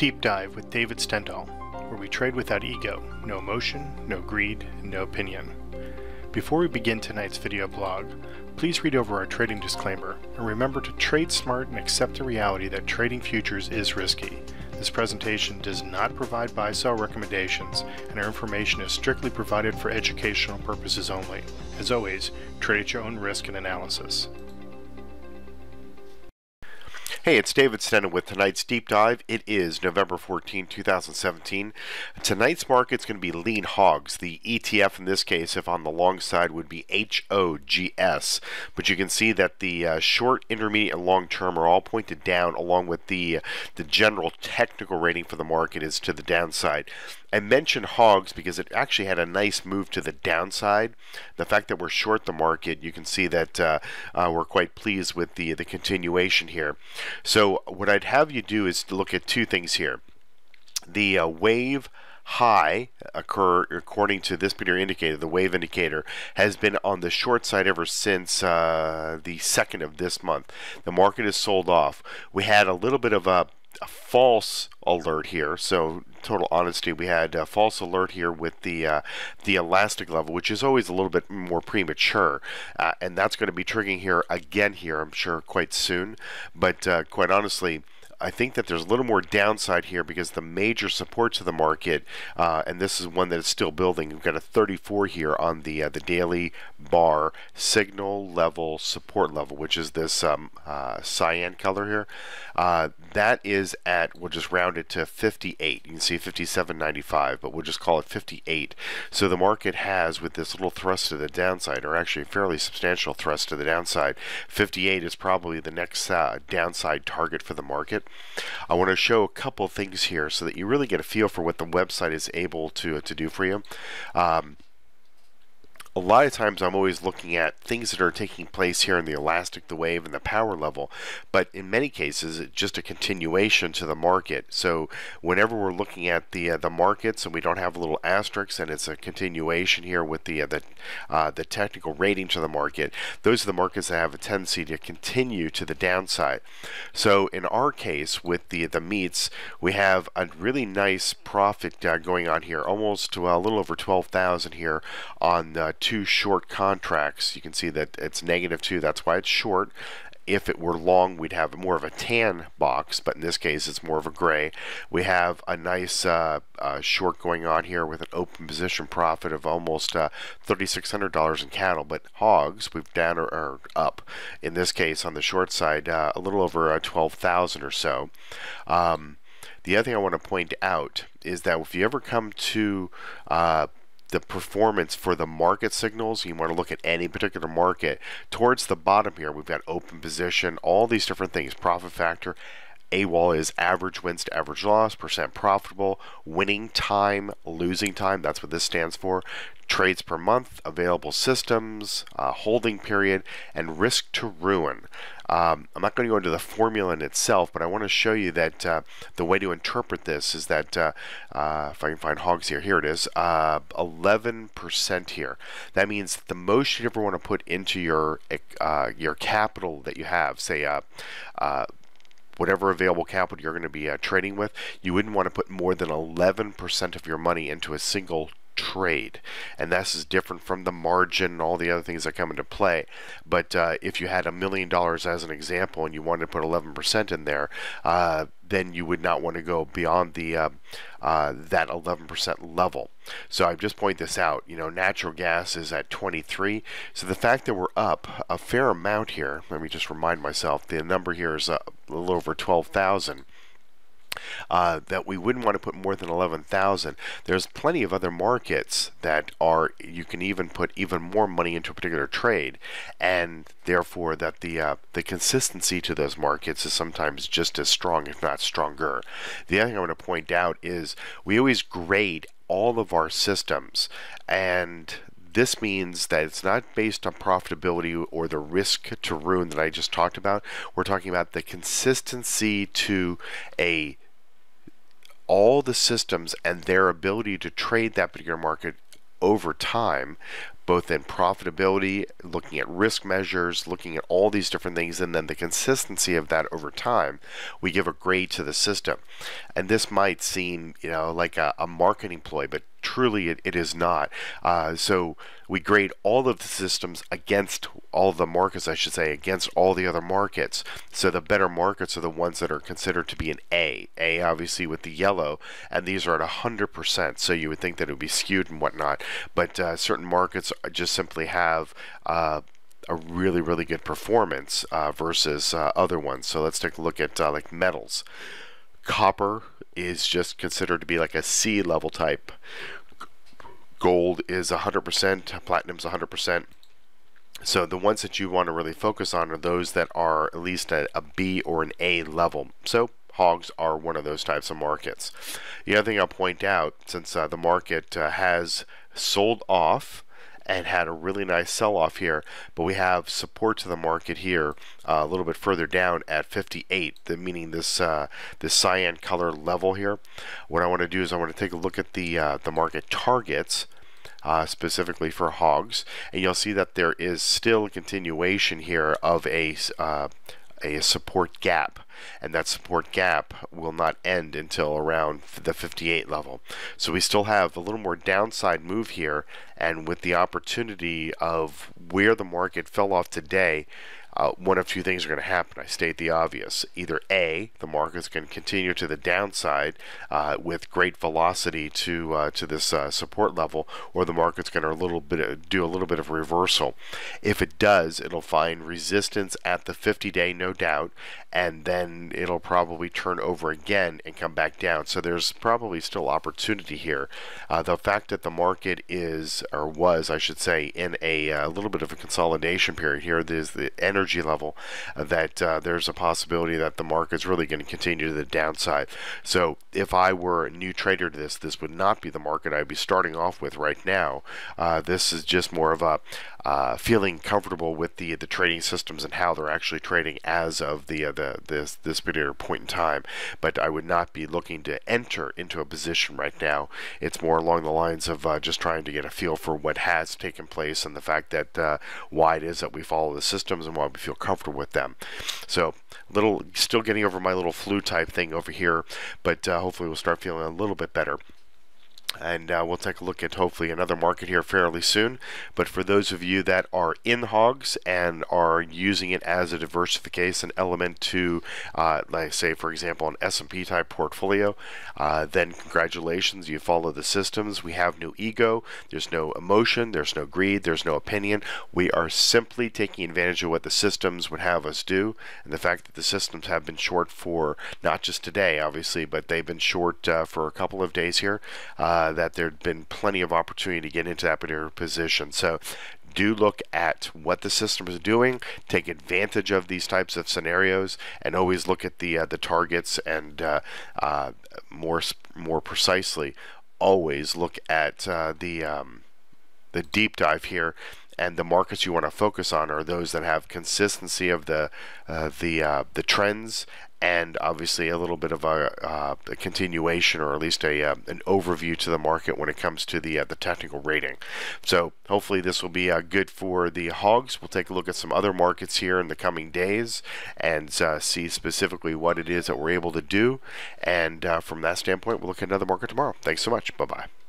Deep Dive with David Stendhal, where we trade without ego, no emotion, no greed, and no opinion. Before we begin tonight's video blog, please read over our trading disclaimer and remember to trade smart and accept the reality that trading futures is risky. This presentation does not provide buy-sell recommendations, and our information is strictly provided for educational purposes only. As always, trade at your own risk and analysis. Hey, it's David Stendhal with tonight's Deep Dive. It is November 14, 2017. Tonight's market's going to be lean hogs. The ETF in this case, if on the long side, would be HOGS. But you can see that the short, intermediate, and long term are all pointed down, along with the general technical rating for the market is to the downside. I mentioned hogs because it actually had a nice move to the downside. The fact that we're short the market, you can see that we're quite pleased with the continuation here. So what I'd have you do is to look at two things here. The wave high occur according to this particular indicator, the wave indicator, has been on the short side ever since the 2nd of this month. The market is sold off. We had a little bit of a false alert here. So total honesty, we had a false alert here with the elastic level, which is always a little bit more premature, and that's going to be triggering here again here, I'm sure, quite soon. But quite honestly, I think that there's a little more downside here because the major support to the market, and this is one that is still building. We've got a 34 here on the daily bar signal level support level, which is this cyan color here. That is at, we'll just round it to 58. You can see 57.95, but we'll just call it 58. So the market has, with this little thrust to the downside, or actually a fairly substantial thrust to the downside, 58 is probably the next downside target for the market. I want to show a couple things here so that you really get a feel for what the website is able to do for you. A lot of times I'm always looking at things that are taking place here in the elastic, the wave, and the power level, but in many cases it's just a continuation to the market. So whenever we're looking at the markets and we don't have a little asterisk and it's a continuation here with the technical rating to the market, those are the markets that have a tendency to continue to the downside. So in our case with the meats, we have a really nice profit going on here, almost to a little over 12,000 here on two short contracts. You can see that it's -2, that's why it's short. If it were long, we'd have more of a tan box, but in this case it's more of a gray. We have a nice short going on here with an open position profit of almost $3,600 in cattle, but hogs, we've down or up. In this case, on the short side, a little over 12,000 or so. The other thing I want to point out is that if you ever come to the performance for the market signals, you want to look at any particular market, towards the bottom here we've got open position, all these different things, profit factor. AWOL is average wins to average loss, percent profitable, winning time, losing time, that's what this stands for, trades per month, available systems, holding period, and risk to ruin. I'm not going to go into the formula in itself, but I want to show you that the way to interpret this is that, if I can find hogs here, here it is, 11% here. That means that the most you ever want to put into your capital that you have, say, whatever available capital you're going to be trading with, you wouldn't want to put more than 11% of your money into a single trade, and this is different from the margin and all the other things that come into play. But if you had $1 million as an example and you wanted to put 11% in there, then you would not want to go beyond the that 11% level. So I've just pointed this out. You know, natural gas is at 23, so the fact that we're up a fair amount here, let me just remind myself, the number here is a little over 12,000. That we wouldn't want to put more than 11,000. There's plenty of other markets that are, you can even put even more money into a particular trade, and therefore that the consistency to those markets is sometimes just as strong, if not stronger. The other thing I want to point out is we always grade all of our systems, and this means that it's not based on profitability or the risk to ruin that I just talked about. We're talking about the consistency to all the systems and their ability to trade that particular market over time, both in profitability, looking at risk measures, looking at all these different things, and then the consistency of that over time, we give a grade to the system. And this might seem, like a marketing ploy, but truly it is not. So we grade all of the systems against all the markets, I should say, against all the other markets. So the better markets are the ones that are considered to be an A. A obviously with the yellow, and these are at 100%. So you would think that it would be skewed and whatnot, but certain markets just simply have a really, really good performance versus other ones. So let's take a look at like metals. Copper is just considered to be like a C level type. Gold is 100%, platinum's 100%. So the ones that you want to really focus on are those that are at least a B or an A level. So hogs are one of those types of markets. The other thing I'll point out, since the market has sold off and had a really nice sell-off here, but we have support to the market here a little bit further down at 58, meaning this cyan color level here. What I want to do is I want to take a look at the market targets, specifically for hogs, and you'll see that there is still a continuation here of a support gap, and that support gap will not end until around the 58 level. So we still have a little more downside move here, and with the opportunity of where the market fell off today, one of two things are going to happen. I state the obvious. Either A, the market's going to continue to the downside with great velocity to this support level, or the market's going to do a little bit of reversal. If it does, it'll find resistance at the 50-day, no doubt, and then it'll probably turn over again and come back down. So there's probably still opportunity here. The fact that the market is, or was, I should say, in a little bit of a consolidation period here, there's the energy level that there's a possibility that the market's really going to continue to the downside. So if I were a new trader to this would not be the market I'd be starting off with right now. This is just more of a feeling comfortable with the trading systems and how they're actually trading as of this particular point in time. But I would not be looking to enter into a position right now. It's more along the lines of just trying to get a feel for what has taken place and the fact that why it is that we follow the systems and why we feel comfortable with them. So still getting over my little flu type thing over here, but hopefully we'll start feeling a little bit better. And we'll take a look at hopefully another market here fairly soon. But for those of you that are in hogs and are using it as a diversification element to, like say for example, an S&P type portfolio, then congratulations, you follow the systems. We have no ego, there's no emotion, there's no greed, there's no opinion. We are simply taking advantage of what the systems would have us do, and the fact that the systems have been short for not just today obviously, but they've been short for a couple of days here, that there'd been plenty of opportunity to get into that particular position. So do look at what the system is doing, take advantage of these types of scenarios, and always look at the targets, and more precisely, always look at the deep dive here. And the markets you want to focus on are those that have consistency of the trends, and obviously a little bit of a continuation, or at least an overview to the market when it comes to the technical rating. So hopefully this will be good for the hogs. We'll take a look at some other markets here in the coming days and see specifically what it is that we're able to do. And from that standpoint, we'll look at another market tomorrow. Thanks so much. Bye-bye.